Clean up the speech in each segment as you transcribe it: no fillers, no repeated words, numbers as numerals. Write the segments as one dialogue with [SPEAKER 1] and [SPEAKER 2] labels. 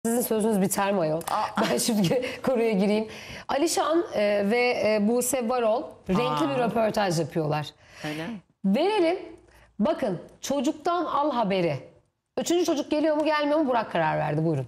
[SPEAKER 1] Sizin sözünüz biter mi ayol? Ben şimdi konuya gireyim. Alişan ve Buse Varol renkli bir röportaj yapıyorlar.
[SPEAKER 2] Öyle.
[SPEAKER 1] Verelim. Bakın, çocuktan al haberi. Üçüncü çocuk geliyor mu gelmiyor mu Burak karar verdi. Buyurun.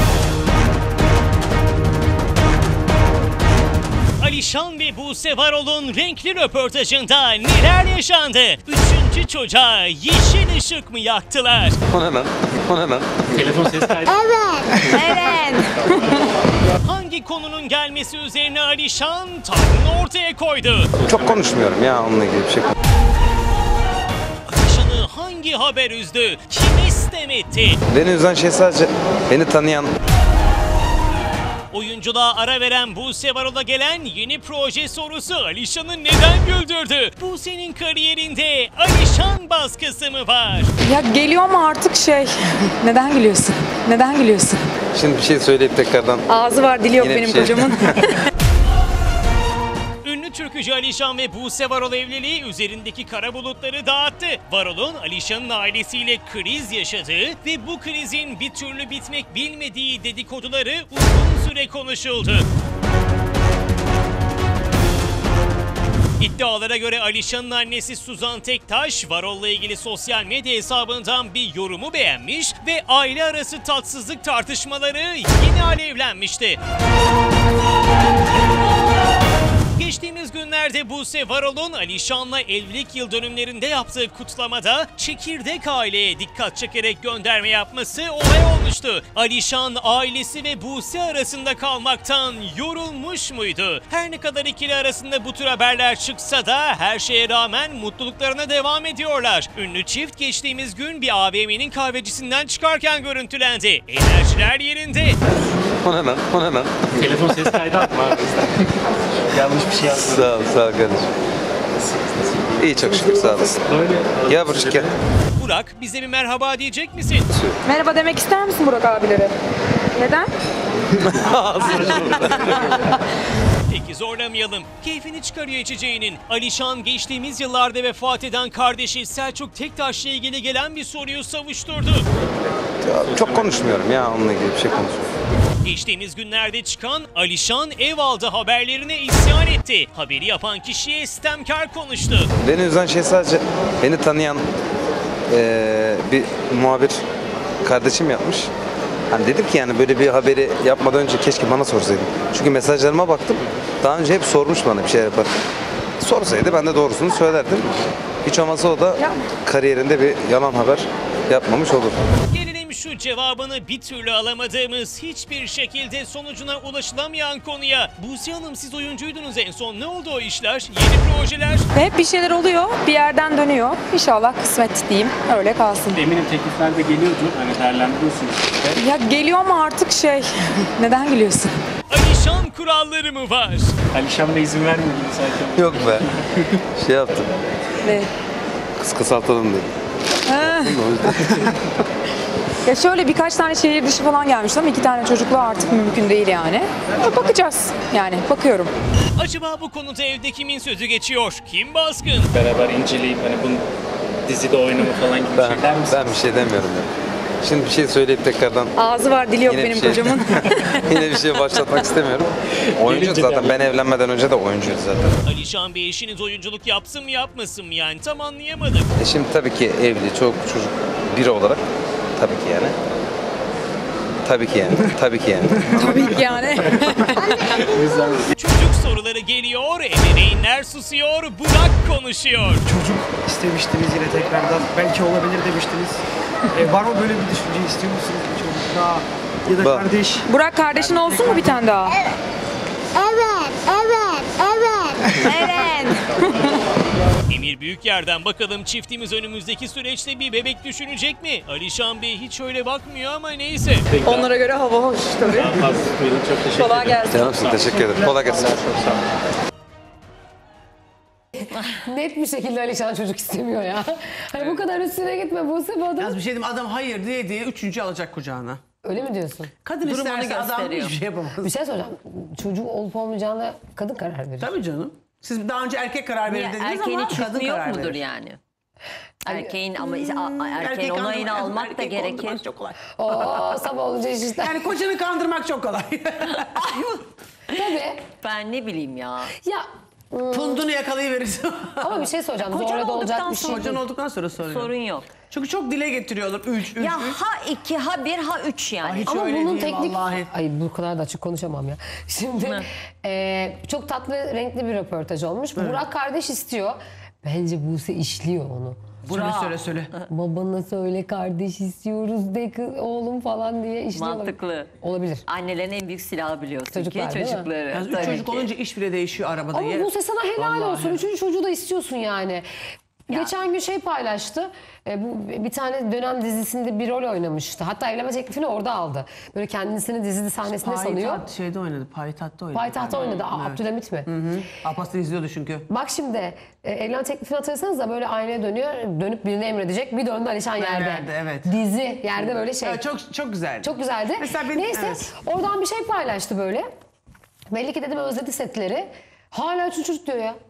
[SPEAKER 3] Alişan ve Buse Varol'un renkli röportajında neler yaşandı? Üçüncü çocuğa yeşil ışık mı yaktılar?
[SPEAKER 4] O ne lan? O ne lan?
[SPEAKER 2] Telefon ses kaydı.
[SPEAKER 5] Evet.
[SPEAKER 3] Hangi konunun gelmesi üzerine Alişan tavrını ortaya koydu?
[SPEAKER 4] Çok konuşmuyorum ya onunla ilgili bir şey.
[SPEAKER 3] Alişan'ı hangi haber üzdü? Kime sitem etti?
[SPEAKER 4] Beni üzen şey sadece beni tanıyan.
[SPEAKER 3] Oyunculuğa ara veren Buse Varol'a gelen yeni proje sorusu Alişan'ı neden güldürdü? Buse'nin kariyerinde Alişan baskısı mı var?
[SPEAKER 5] Ya geliyor mu artık şey? Neden gülüyorsun? Neden gülüyorsun?
[SPEAKER 4] Şimdi bir şey söyleyip tekrardan.
[SPEAKER 5] Ağzı var dili yok
[SPEAKER 4] Yine bir
[SPEAKER 5] benim
[SPEAKER 4] şey.
[SPEAKER 5] kocamın.
[SPEAKER 3] Ünlü türkücü Alişan ve Buse Varol evliliği üzerindeki kara bulutları dağıttı. Varol'un Alişan'ın ailesiyle kriz yaşadığı ve bu krizin bir türlü bitmek bilmediği dedikoduları uzun süre konuşuldu. İddialara göre Alişan'ın annesi Suzan Tektaş, Varol'la ilgili sosyal medya hesabından bir yorumu beğenmiş ve aile arası tatsızlık tartışmaları yine alevlenmişti. Geçtiğimiz günlerde Buse Varol'un Alişan'la evlilik yıl dönümlerinde yaptığı kutlamada çekirdek aileye dikkat çekerek gönderme yapması olay olmuştu. Alişan ailesi ve Buse arasında kalmaktan yorulmuş muydu? Her ne kadar ikili arasında bu tür haberler çıksa da her şeye rağmen mutluluklarına devam ediyorlar. Ünlü çift geçtiğimiz gün bir AVM'nin kahvecisinden çıkarken görüntülendi. Enerjiler yerinde.
[SPEAKER 4] O ne lan? O ne lan?
[SPEAKER 2] Telefon ses kaydı atma abi. Yanlış bir şey yapma.
[SPEAKER 4] Sağ ol kardeşim. İyi çok şükür sağ olasın.
[SPEAKER 2] Böyle.
[SPEAKER 4] Ya Burç gel.
[SPEAKER 3] Burak, bize bir merhaba diyecek misin?
[SPEAKER 5] Merhaba demek ister misin Burak abilere? Neden?
[SPEAKER 3] Peki zorlamayalım. Keyfini çıkarıyor içeceğinin. Alişan geçtiğimiz yıllarda vefat eden kardeşi Selçuk Tektaş'la ilgili gelen bir soruyu savuşturdu.
[SPEAKER 4] Çok konuşmuyorum ya onunla ilgili bir şey konuşmuyorum.
[SPEAKER 3] Geçtiğimiz günlerde çıkan Alişan ev aldı haberlerine isyan etti. Haberi yapan kişiye sitemkar konuştu.
[SPEAKER 4] Beni üzen şey sadece beni tanıyan bir muhabir kardeşim yapmış. Hani dedim ki yani böyle bir haberi yapmadan önce keşke bana sorsaydım. Çünkü mesajlarıma baktım. Daha önce hep sormuş bana bir şey yapar. Sorsaydı ben de doğrusunu söylerdim. Hiç olmazsa o da kariyerinde bir yalan haber yapmamış olur.
[SPEAKER 3] Gelelim şu cevabını bir türlü alamadığımız, hiçbir şekilde sonucuna ulaşılamayan konuya. Buse Hanım, siz oyuncuydunuz en son. Ne oldu o işler? Yeni projeler?
[SPEAKER 5] Hep bir şeyler oluyor. Bir yerden dönüyor. İnşallah kısmet diyeyim. Öyle kalsın.
[SPEAKER 2] Eminim teklifler de geliyordu. Hani değerlendiriyorsunuz işte.
[SPEAKER 5] Ya geliyor mu artık şey? Neden gülüyorsun?
[SPEAKER 3] Alişan kuralları mı var?
[SPEAKER 2] Alişan Bey izin vermiyor gibi sanki.
[SPEAKER 4] Yok be. Şey yaptım.
[SPEAKER 5] Ne?
[SPEAKER 4] Kısaltalım dedim. O yüzden.
[SPEAKER 5] Ya şöyle birkaç tane şehir dışı falan gelmişti ama 2 tane çocukla artık mümkün değil yani. Bakacağız yani bakıyorum.
[SPEAKER 3] Acaba bu konuda evde kimin sözü geçiyor? Kim baskın?
[SPEAKER 2] Beraber inceleyip hani bunun dizide oynama falan gibi şeyler misiniz?
[SPEAKER 4] Ben bir şey demiyorum ya. Şimdi bir şey söyleyip tekrardan.
[SPEAKER 5] Ağzı var dili yok
[SPEAKER 4] Yine bir
[SPEAKER 5] benim
[SPEAKER 4] şey.
[SPEAKER 5] kocamın.
[SPEAKER 4] Yine bir şey başlatmak istemiyorum. Oyuncu
[SPEAKER 2] Gelince
[SPEAKER 4] zaten.
[SPEAKER 2] de
[SPEAKER 4] Ben evlenmeden önce de oyuncuydu zaten.
[SPEAKER 3] Alişan Bey, eşiniz oyunculuk yapsın mı yapmasın mı yani, tam anlayamadık.
[SPEAKER 4] Şimdi tabii ki evli, çok çocuk biri olarak tabii ki yani. Tabii ki yani. Tabii ki yani.
[SPEAKER 5] Tabii ki yani.
[SPEAKER 3] Çocuk soruları geliyor, ebeveynler susuyor, Burak konuşuyor.
[SPEAKER 6] Çocuk istemiştiniz yine tekrardan. Belki olabilir demiştiniz. Var mı böyle bir düşünce, istiyor musunuz bir çocuk daha? Ya da
[SPEAKER 4] Bak.
[SPEAKER 6] kardeş?
[SPEAKER 5] Burak kardeşin olsun mu bir tane daha? Evet.
[SPEAKER 3] Emir Büyükyer'den bakalım çiftimiz önümüzdeki süreçte bir bebek düşünecek mi? Alişan Bey hiç öyle bakmıyor ama neyse.
[SPEAKER 5] Onlara göre hava hoş tabii.
[SPEAKER 2] Daha fazla tutmayalım. Çok teşekkür ederim.
[SPEAKER 5] Kolay gelsin.
[SPEAKER 4] Canımsın, teşekkür ederim. Kolay gelsin.
[SPEAKER 1] Net bir şekilde Alişan çocuk istemiyor ya. Hani bu kadar üstüne gitme Buse, bu adam.
[SPEAKER 7] Yalnız bir şey diyeyim, adam hayır diye üçüncü alacak kucağına.
[SPEAKER 1] Öyle mi diyorsun?
[SPEAKER 7] Kadın
[SPEAKER 2] Durum onu
[SPEAKER 7] isterse adam
[SPEAKER 2] gösteriyor.
[SPEAKER 7] hiçbir şey yapamaz.
[SPEAKER 1] Bir şey soracağım. Çocuğu olup olmayacağına kadın karar verir.
[SPEAKER 7] Tabii canım. Siz daha önce erkek karar verir dediniz
[SPEAKER 2] Erkeğin
[SPEAKER 7] ama
[SPEAKER 2] hiç
[SPEAKER 7] kadın
[SPEAKER 2] hükmü yok
[SPEAKER 7] karar
[SPEAKER 2] mudur
[SPEAKER 7] verir.
[SPEAKER 2] yani?
[SPEAKER 8] Erkeğin ama erkeğin onayını almak da
[SPEAKER 7] erkek
[SPEAKER 8] gerekir.
[SPEAKER 7] kandırmak çok kolay.
[SPEAKER 1] Oo, sabah olunca iş işler.
[SPEAKER 7] Yani kocanı kandırmak çok kolay.
[SPEAKER 1] Tabii.
[SPEAKER 8] Ben ne bileyim ya.
[SPEAKER 1] Ya
[SPEAKER 7] Pundunu yakalayıverirsin.
[SPEAKER 1] ama bir şey soracağım.
[SPEAKER 8] Kocan
[SPEAKER 1] Zorla da olacak
[SPEAKER 8] olduktan
[SPEAKER 1] bir şey
[SPEAKER 8] sonra-
[SPEAKER 7] Kocan
[SPEAKER 1] değil.
[SPEAKER 7] olduktan sonra sorun yok.
[SPEAKER 8] Sorun yok.
[SPEAKER 7] Çünkü çok dile getiriyorlar. 3.
[SPEAKER 8] Ya ha 2 ha 1 ha 3 yani.
[SPEAKER 7] Hiç
[SPEAKER 1] Ama
[SPEAKER 7] öyle
[SPEAKER 1] bunun
[SPEAKER 7] değil
[SPEAKER 1] teknik...
[SPEAKER 7] vallahi.
[SPEAKER 1] Ay bu kadar da açık konuşamam ya. Şimdi çok tatlı, renkli bir röportaj olmuş. Burak kardeş istiyor. Bence Buse işliyor onu.
[SPEAKER 7] Söyle.
[SPEAKER 1] Babana söyle kardeş istiyoruz de kız, oğlum falan diye işliyorlar.
[SPEAKER 8] Mantıklı.
[SPEAKER 1] Olabilir.
[SPEAKER 8] Annelerin en büyük silahı biliyorsun
[SPEAKER 1] Çocuklar,
[SPEAKER 8] ki
[SPEAKER 1] değil mi?
[SPEAKER 8] çocukları.
[SPEAKER 7] Yani 3
[SPEAKER 8] Tabii
[SPEAKER 7] çocuk
[SPEAKER 8] ki.
[SPEAKER 7] olunca iş bile değişiyor arabada.
[SPEAKER 1] Ama Buse sana helal
[SPEAKER 7] Vallahi.
[SPEAKER 1] olsun. Üçüncü çocuğu da istiyorsun yani. Geçen gün şey paylaştı. Bu bir tane dönem dizisinde bir rol oynamıştı. Hatta evlenme teklifini orada aldı. Böyle kendisini dizide sahnesinde sanıyor.
[SPEAKER 7] Payitaht şeyde oynadı. Payitaht'ta oynadı.
[SPEAKER 1] Payitaht'ta oynadı.
[SPEAKER 7] Evet.
[SPEAKER 1] Abdülhamit mi?
[SPEAKER 7] Alparslan izliyordu çünkü.
[SPEAKER 1] Bak şimdi evlenme teklifini hatırlasanız da böyle aynaya dönüyor. Dönüp birine emredecek. Bir döndü Alişan yerde.
[SPEAKER 7] Yerde, evet.
[SPEAKER 1] Dizi yerde böyle şey.
[SPEAKER 7] Evet, çok güzeldi.
[SPEAKER 1] Çok güzeldi.
[SPEAKER 7] Mesela benim-
[SPEAKER 1] Neyse
[SPEAKER 7] evet.
[SPEAKER 1] oradan bir şey paylaştı böyle. Belli ki dedim özledi setleri. Hala çocuk diyor ya.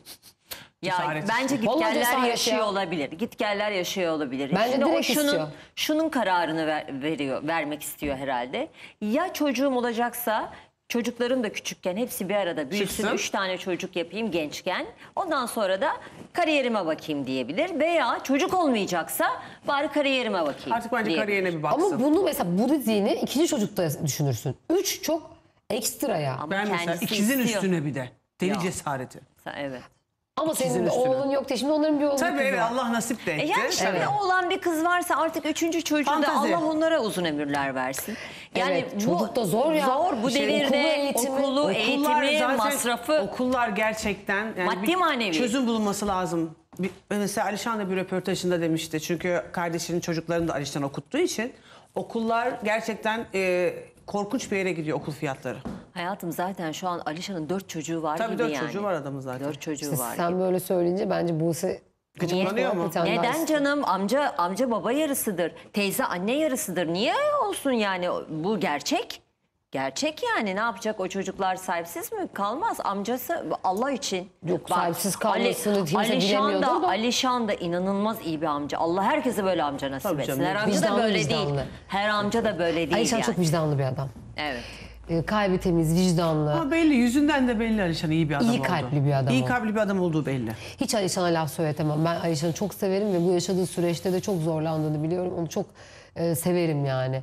[SPEAKER 8] Ya
[SPEAKER 7] Cesaret
[SPEAKER 8] bence
[SPEAKER 1] Vallahi
[SPEAKER 8] gitgeller
[SPEAKER 1] cesaret
[SPEAKER 8] yaşıyor
[SPEAKER 1] ya.
[SPEAKER 8] olabilir. Gitgeller yaşıyor olabilir.
[SPEAKER 1] Bence
[SPEAKER 8] Şimdi o
[SPEAKER 1] direkt istiyor.
[SPEAKER 8] şunun kararını vermek istiyor herhalde. Ya çocuğum olacaksa çocuklarım da küçükken hepsi bir arada büyüsün.
[SPEAKER 7] Çıksın.
[SPEAKER 8] 3 tane çocuk yapayım gençken. Ondan sonra da kariyerime bakayım diyebilir. Veya çocuk olmayacaksa bari kariyerime bakayım.
[SPEAKER 7] Artık bence
[SPEAKER 8] diyebilir.
[SPEAKER 7] kariyerine bir baksın.
[SPEAKER 1] Ama bunu mesela bu dediğini ikinci çocukta düşünürsün. 3 çok ekstra ya.
[SPEAKER 8] Ama
[SPEAKER 7] ben mesela
[SPEAKER 8] kendisi
[SPEAKER 7] ikizin
[SPEAKER 8] istiyor.
[SPEAKER 7] üstüne bir de. Deli
[SPEAKER 8] Ya.
[SPEAKER 7] cesareti.
[SPEAKER 8] Evet.
[SPEAKER 1] Ama senin
[SPEAKER 7] ikizin
[SPEAKER 1] de
[SPEAKER 7] üstüne.
[SPEAKER 1] oğlun yok diye şimdi onların bir oğlu
[SPEAKER 7] Tabii
[SPEAKER 1] kızı
[SPEAKER 7] evet
[SPEAKER 1] var.
[SPEAKER 7] Allah nasip de etti.
[SPEAKER 8] Yani işte
[SPEAKER 1] Evet.
[SPEAKER 8] bir oğlan bir kız varsa artık 3. çocuğu da
[SPEAKER 7] Fantazi.
[SPEAKER 8] Allah onlara uzun ömürler versin. Yani
[SPEAKER 1] Evet, çocuk da zor ya.
[SPEAKER 8] Zor bu
[SPEAKER 1] Şey,
[SPEAKER 8] devirde
[SPEAKER 1] okulu,
[SPEAKER 8] eğitimi,
[SPEAKER 7] zaten-
[SPEAKER 8] masrafı.
[SPEAKER 7] Okullar gerçekten yani
[SPEAKER 8] Maddi
[SPEAKER 7] bir
[SPEAKER 8] manevi.
[SPEAKER 7] çözüm bulunması lazım. Mesela Alişan da bir röportajında demişti. Çünkü kardeşinin çocuklarını da Alişan okuttuğu için okullar gerçekten korkunç bir yere gidiyor okul fiyatları.
[SPEAKER 8] Hayatım zaten şu an Alişan'ın 4 çocuğu var
[SPEAKER 7] Tabii
[SPEAKER 8] gibi
[SPEAKER 7] 4
[SPEAKER 8] yani.
[SPEAKER 7] çocuğu var adamın zaten.
[SPEAKER 8] 4 çocuğu
[SPEAKER 1] İşte
[SPEAKER 8] var.
[SPEAKER 1] sen böyle söyleyince bence Buse
[SPEAKER 7] Gıcıklanıyor mu?
[SPEAKER 1] bir tane daha
[SPEAKER 8] Neden
[SPEAKER 1] istiyor.
[SPEAKER 8] canım? Amca baba yarısıdır. Teyze anne yarısıdır. Niye olsun yani? Bu gerçek. Gerçek yani. Ne yapacak o çocuklar sahipsiz mi? Kalmaz. Amcası Allah için.
[SPEAKER 1] Yok, sahipsiz kalmasını kimse
[SPEAKER 8] Alişan
[SPEAKER 1] bilemiyordur da.
[SPEAKER 8] Alişan da inanılmaz iyi bir amca. Allah herkese böyle amca nasip
[SPEAKER 7] Tabii
[SPEAKER 8] etsin.
[SPEAKER 7] canım.
[SPEAKER 8] Her amca da
[SPEAKER 1] Vicdanlı,
[SPEAKER 8] böyle
[SPEAKER 1] vicdanlı.
[SPEAKER 8] değil. Her amca da böyle değil
[SPEAKER 1] Alişan
[SPEAKER 8] yani.
[SPEAKER 1] çok vicdanlı bir adam.
[SPEAKER 8] Evet.
[SPEAKER 1] Kalbi temiz, vicdanlı.
[SPEAKER 7] Ama belli yüzünden de belli Alişan iyi bir adam
[SPEAKER 1] İyi
[SPEAKER 7] oldu.
[SPEAKER 1] kalpli bir adam
[SPEAKER 7] İyi
[SPEAKER 1] oldu.
[SPEAKER 7] kalpli bir adam olduğu belli.
[SPEAKER 1] Hiç Alişan'a laf söyletemem. Ben Alişan'ı çok severim ve bu yaşadığı süreçte de çok zorlandığını biliyorum. Onu çok severim yani.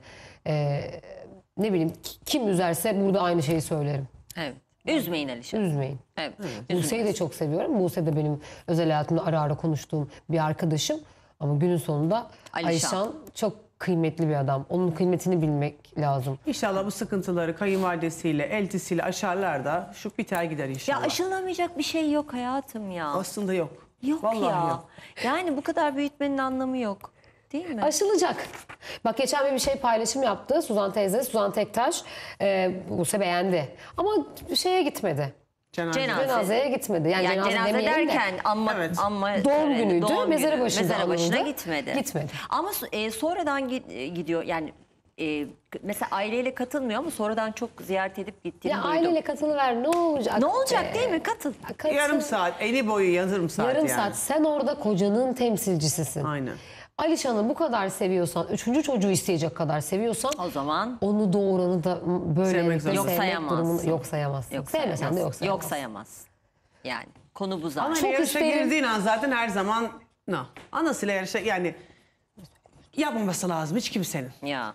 [SPEAKER 1] Ne bileyim kim üzerse burada aynı şeyi söylerim.
[SPEAKER 8] Evet. Üzmeyin Alişan.
[SPEAKER 1] Üzmeyin.
[SPEAKER 8] Evet.
[SPEAKER 1] Buse'yi de çok seviyorum. Buse de benim özel hayatımda ara ara konuştuğum bir arkadaşım. Ama günün sonunda Alişan çok kıymetli bir adam. Onun kıymetini bilmek lazım.
[SPEAKER 7] İnşallah bu sıkıntıları kayınvalidesiyle, eltisiyle aşarlar da şu biter gider
[SPEAKER 8] Ya
[SPEAKER 7] inşallah.
[SPEAKER 8] aşılamayacak bir şey yok hayatım ya.
[SPEAKER 7] Aslında yok.
[SPEAKER 8] Yok
[SPEAKER 7] Vallahi
[SPEAKER 8] ya.
[SPEAKER 7] yok.
[SPEAKER 8] Yani bu kadar büyütmenin anlamı yok. Değil mi?
[SPEAKER 1] Aşılacak. Bak geçen bir şey paylaşım yaptı Suzan teyze, Suzan Tektaş. Buse beğendi. Ama şeye gitmedi.
[SPEAKER 8] Cenaze.
[SPEAKER 1] Cenazeye gitmedi. Yani,
[SPEAKER 8] Yani cenaze
[SPEAKER 1] demeyelim de.
[SPEAKER 8] derken
[SPEAKER 7] Evet.
[SPEAKER 8] amma
[SPEAKER 1] Doğum
[SPEAKER 8] töreni,
[SPEAKER 1] günüydü,
[SPEAKER 8] doğum
[SPEAKER 1] mezara
[SPEAKER 8] günü.
[SPEAKER 1] başında
[SPEAKER 8] Mezara başına
[SPEAKER 1] anıldı.
[SPEAKER 8] gitmedi.
[SPEAKER 1] Gitmedi.
[SPEAKER 8] Ama sonradan gidiyor yani mesela aileyle katılmıyor ama sonradan çok ziyaret edip gittiğini
[SPEAKER 1] Ya
[SPEAKER 8] duydum.
[SPEAKER 1] aileyle katılıver ne olacak?
[SPEAKER 8] Ne olacak değil mi? Katıl.
[SPEAKER 1] Katıl.
[SPEAKER 7] Yarım saat, eni boyu yarım saat
[SPEAKER 1] Yarım
[SPEAKER 7] yani.
[SPEAKER 1] saat. Sen orada kocanın temsilcisisin.
[SPEAKER 7] Aynen.
[SPEAKER 1] Alişan'ı bu kadar seviyorsan, 3. çocuğu isteyecek kadar seviyorsan
[SPEAKER 8] O zaman
[SPEAKER 1] onu doğuranı da böyle
[SPEAKER 7] Sevmek zorunda.
[SPEAKER 8] Yok sayamazsın.
[SPEAKER 1] yok sayamazsın.
[SPEAKER 8] yok
[SPEAKER 1] Sevmesen
[SPEAKER 8] sayamaz.
[SPEAKER 1] de yok sayamazsın.
[SPEAKER 8] Yok sayamaz. Yani konu bu zaten.
[SPEAKER 7] Ama
[SPEAKER 1] Çok
[SPEAKER 7] yarışa
[SPEAKER 1] isterim.
[SPEAKER 7] girdiğin an zaten her zaman anasıyla yarışa yani yapmaması lazım hiç kimsenin.
[SPEAKER 8] Ya.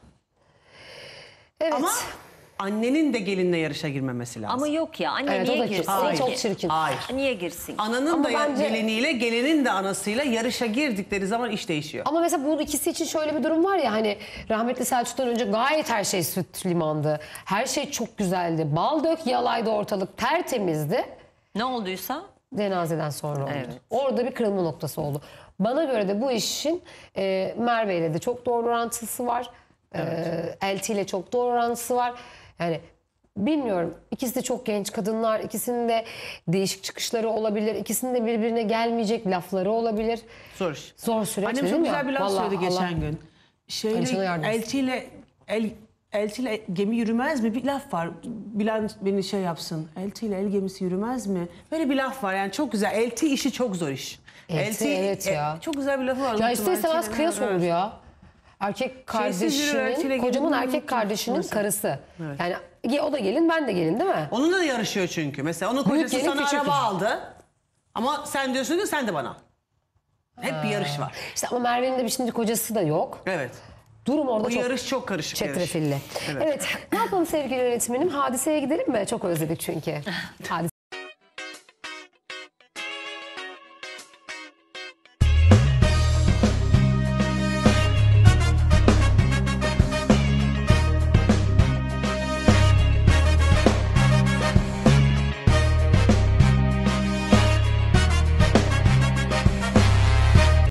[SPEAKER 1] Evet.
[SPEAKER 7] Ama annenin de gelinle yarışa girmemesi lazım.
[SPEAKER 8] Ama yok ya anne
[SPEAKER 1] Evet, o
[SPEAKER 8] niye
[SPEAKER 1] da
[SPEAKER 8] girsin?
[SPEAKER 1] o
[SPEAKER 8] ki?
[SPEAKER 1] çok çirkin.
[SPEAKER 7] Hayır.
[SPEAKER 8] Niye girsin?
[SPEAKER 7] Ananın
[SPEAKER 1] Ama
[SPEAKER 7] da
[SPEAKER 1] bence-
[SPEAKER 7] geliniyle, gelinin de anasıyla yarışa girdikleri zaman iş değişiyor.
[SPEAKER 1] Ama mesela bu ikisi için şöyle bir durum var ya hani rahmetli Selçuk'tan önce gayet her şey süt limandı. Her şey çok güzeldi. Bal dök yalaydı ortalık tertemizdi.
[SPEAKER 8] Ne olduysa
[SPEAKER 1] Cenazeden sonra oldu.
[SPEAKER 8] Evet.
[SPEAKER 1] Orada bir kırılma noktası oldu. Bana göre de bu işin Merve ile de çok doğru orantısı var. Elti ile çok doğru orantısı var. Yani bilmiyorum. İkisi de çok genç kadınlar. İkisinin de değişik çıkışları olabilir. İkisinin de birbirine gelmeyecek lafları olabilir.
[SPEAKER 7] Zor iş.
[SPEAKER 1] Zor süreç
[SPEAKER 7] Annem
[SPEAKER 1] değil
[SPEAKER 7] çok
[SPEAKER 1] mi?
[SPEAKER 7] güzel bir laf
[SPEAKER 1] Vallahi
[SPEAKER 7] söyledi
[SPEAKER 1] Allah-
[SPEAKER 7] geçen gün.
[SPEAKER 1] Alişan'a yardım etsin.
[SPEAKER 7] Eltiyle gemi yürümez mi? Bir laf var. Bülent beni şey yapsın. Elti ile el gemisi yürümez mi? Böyle bir laf var yani çok güzel. Elti işi çok zor iş.
[SPEAKER 1] Elti, evet ya.
[SPEAKER 7] Çok güzel bir lafı var.
[SPEAKER 1] Ya
[SPEAKER 7] unuttum.
[SPEAKER 1] ister istemez
[SPEAKER 7] Eltiyle-
[SPEAKER 1] kıyas olur
[SPEAKER 7] Evet.
[SPEAKER 1] ya. Erkek
[SPEAKER 7] Şeysiz yürü, eltiyle
[SPEAKER 1] kardeşinin,
[SPEAKER 7] gelin,
[SPEAKER 1] kocamın
[SPEAKER 7] bunu
[SPEAKER 1] erkek
[SPEAKER 7] unuttum.
[SPEAKER 1] kardeşinin
[SPEAKER 7] Mesela.
[SPEAKER 1] karısı. Yani o da gelin, ben de gelin değil mi?
[SPEAKER 7] Onunla da yarışıyor çünkü. Mesela onun
[SPEAKER 1] Büyük
[SPEAKER 7] kocası
[SPEAKER 1] gelin,
[SPEAKER 7] sana
[SPEAKER 1] küçük
[SPEAKER 7] araba
[SPEAKER 1] gelin.
[SPEAKER 7] aldı. Ama sen diyorsun ki sen de bana. Hep bir yarış var.
[SPEAKER 1] İşte ama Merve'nin de bir şimdi kocası da yok.
[SPEAKER 7] Evet.
[SPEAKER 1] Durum orada
[SPEAKER 7] Bu
[SPEAKER 1] çok
[SPEAKER 7] yarış çok karışık yarış.
[SPEAKER 1] çetrefilli. Evet. Ne yapalım sevgili yönetmenim? Hadiseye gidelim mi? Çok özledik çünkü. Hadise